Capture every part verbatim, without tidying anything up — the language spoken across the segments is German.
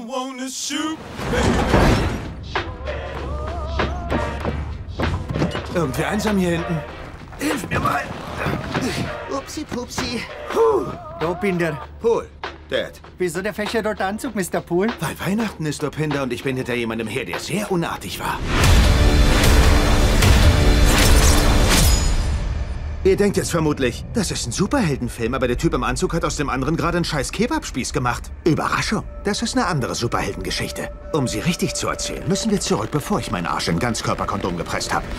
wanna shoot, baby. Irgendwie einsam hier hinten. Hilf mir mal. Upsi, pupsi. Puh. Dopinder. Pool. Dad. Wieso der fesche rote Anzug, Mister Pool? Weil Weihnachten ist, Dopinder, und ich bin hinter jemandem her, der sehr unartig war. Ihr denkt jetzt vermutlich, das ist ein Superheldenfilm, aber der Typ im Anzug hat aus dem anderen gerade einen scheiß Kebabspieß gemacht. Überraschung, das ist eine andere Superheldengeschichte. Um sie richtig zu erzählen, müssen wir zurück, bevor ich meinen Arsch in Ganzkörperkondom gepresst habe.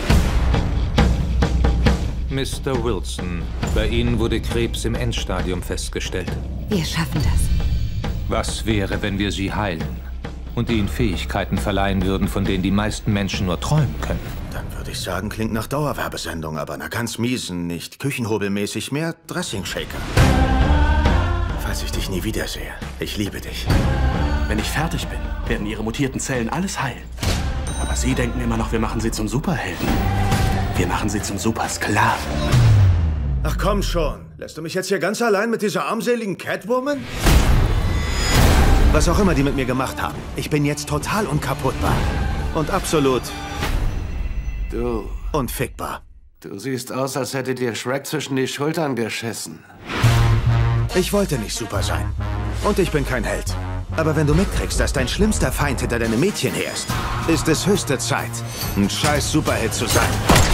Mister Wilson, bei Ihnen wurde Krebs im Endstadium festgestellt. Wir schaffen das. Was wäre, wenn wir Sie heilen und Ihnen Fähigkeiten verleihen würden, von denen die meisten Menschen nur träumen können? Dann würde ich sagen, klingt nach Dauerwerbesendung, aber einer ganz miesen, nicht küchenhobelmäßig, mehr Dressing-Shaker. Falls ich dich nie wiedersehe, ich liebe dich. Wenn ich fertig bin, werden ihre mutierten Zellen alles heilen. Aber sie denken immer noch, wir machen sie zum Superhelden. Wir machen sie zum Supersklaven. Ach komm schon, lässt du mich jetzt hier ganz allein mit dieser armseligen Catwoman? Was auch immer die mit mir gemacht haben, ich bin jetzt total unkaputtbar. Und absolut Du, unfickbar. du siehst aus, als hätte dir Shrek zwischen die Schultern geschissen. Ich wollte nicht super sein. Und ich bin kein Held. Aber wenn du mitkriegst, dass dein schlimmster Feind hinter deinem Mädchen her ist, ist es höchste Zeit, ein scheiß Superheld zu sein.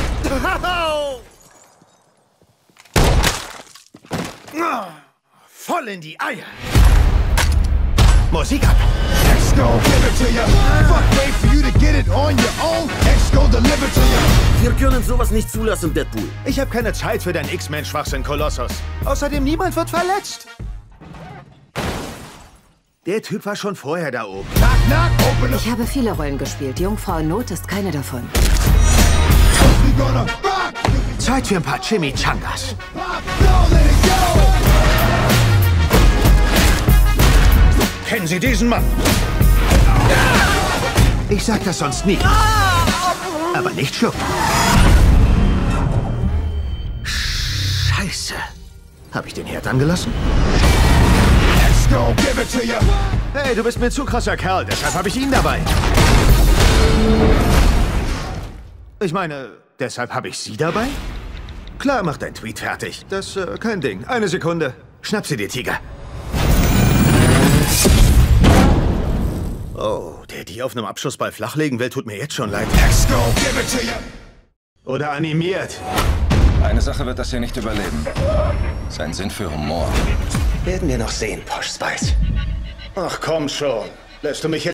Voll in die Eier. Musik ab. Wir können sowas nicht zulassen, Deadpool. Ich habe keine Zeit für dein X-Men-Schwachsinn, Kolossus. Außerdem, niemand wird verletzt. Der Typ war schon vorher da oben. Ich habe viele Rollen gespielt. Jungfrau in Not ist keine davon. Zeit für ein paar Chimichangas. Kennen Sie diesen Mann? Ich sag das sonst nie. Aber nicht schlucken. Scheiße. Hab ich den Herd angelassen? Hey, du bist mir zu krasser Kerl, deshalb habe ich ihn dabei. Ich meine, deshalb habe ich Sie dabei? Klar, mach dein Tweet fertig. Das, äh, kein Ding. Eine Sekunde. Schnapp sie dir, Tiger. Oh, der die auf einem Abschlussball flachlegen will, tut mir jetzt schon leid. Oder animiert. Eine Sache wird das hier nicht überleben. Sein Sinn für Humor. Werden wir noch sehen, Posh Spice. Ach komm schon. Lässt du mich jetzt